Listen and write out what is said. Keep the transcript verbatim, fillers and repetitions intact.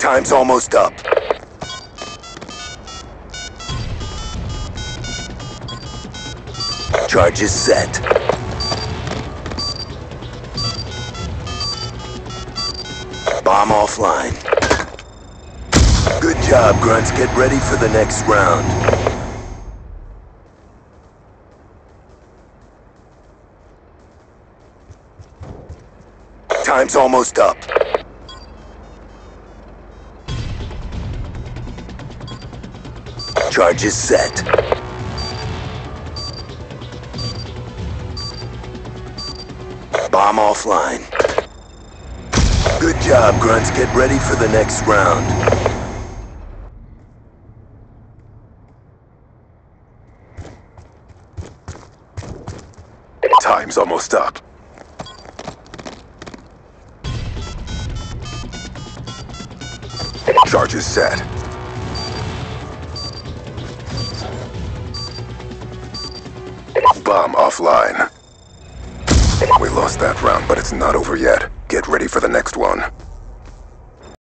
Time's almost up. Charge is set. Bomb offline. Good job, Grunts. Get ready for the next round. Time's almost up. Charge is set. Bomb offline. Good job, Grunts. Get ready for the next round. Time's almost up. Charge is set. Bomb offline. We lost that round, but it's not over yet. Get ready for the next one.